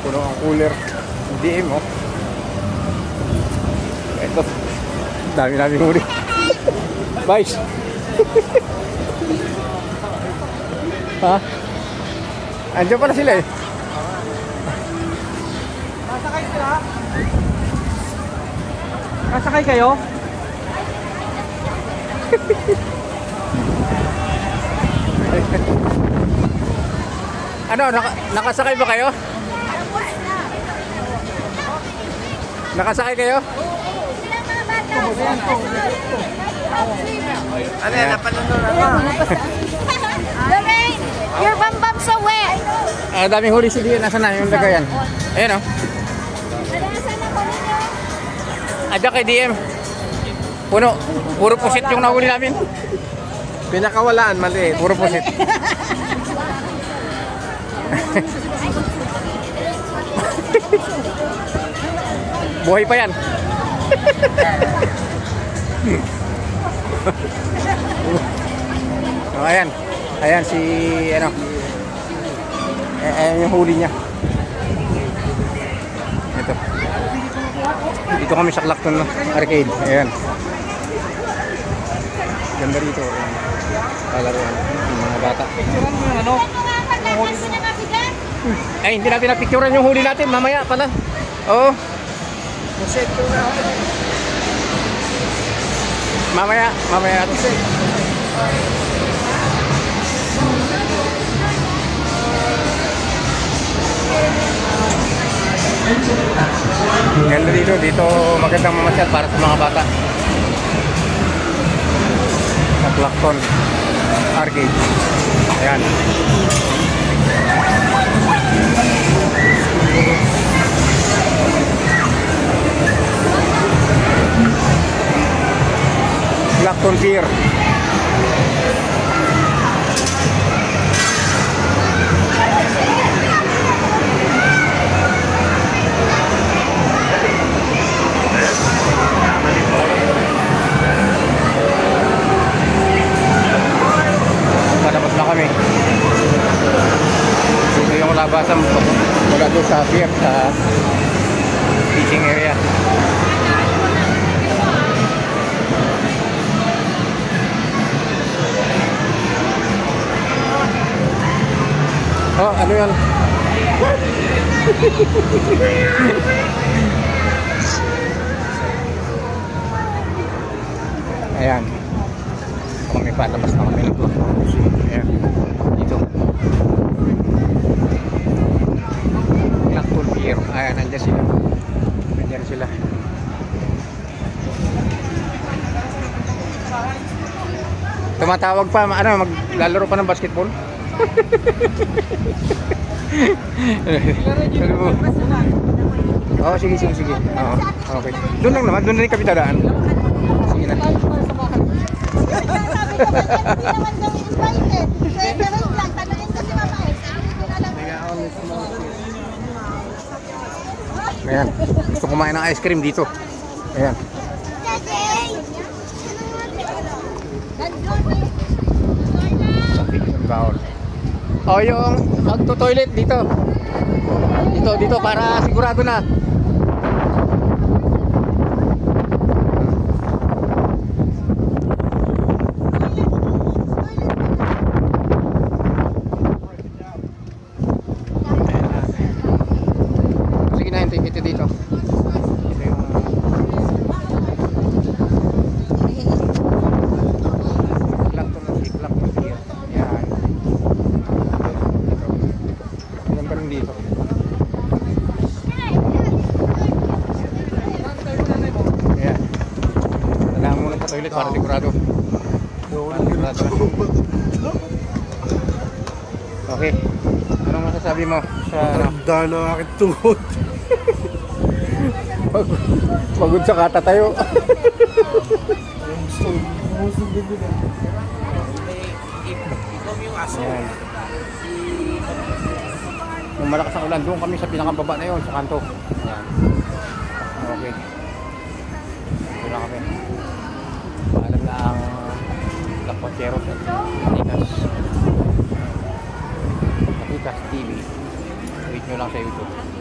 Puno ang cooler. DM oh. Ito. Dami huli. Vice. Ha? Andiyan pala sila eh. Nasakay sila? Nasakay kayo? Ano, nakasakay ba kayo? Nakasakay kayo? Ano yan? Napanunod ako. Lorraine, your bum so wet. Daming huli si Dian. Nasaan na yung lagayan? Ayan o. Adya kay DM. Puro pusit yung nahuli namin. Pinakawalaan, mali. Puro pusit. Buhay pa yan. Oh, ayan si ano. Ayan yung huli niya. Ito. Dito kami sa Clacton Arcade. Ayan. Ganda rito. Palaruan ng mga bata. Picturean mo yung ano? Ay, hindi natin na-picturean yung huli natin. Mamaya pala. Oo. Mamaya natin. Ganda dito magandang mamasyal para sa mga bata. Sa Clacton Arcade. Ayan. Clacton Pier. Palabas na kami. Dito yung labasan mula doon sa pier, sa fishing area. Oh, ano yan? Ayan. Kung may palabas na kami nito. Ayan. Dito. Clacton Pier. Ayan, nandiyan sila. Nandiyan sila. Tumatawag pa, ano, maglalaro pa ng basketball? Oh, sige. Oo, okay. Doon lang naman, doon na rin kami dadaan. Sige na. Ayan, gusto kumain ng ice cream dito. Ayan. Bawal. O yung magto-toilet dito. Dito para sigurado na. Sige na, hintay kita dito. Ito yung Clacton Pier. Yan. Ganda rin dito. Ayan. Kailangan muna sa toilet para sigurado. Okay. Anong masasabi mo sa Dalo aking tuhod. pagod sa katatayo? Ayan. Kung malakas ang ulan, doon kami sa pinakababa na yun, sa kanto. Ayan. Okay. Doon na kami. Paalam na ang Lakwacheros at Patikas TV. Wait nyo lang sa YouTube.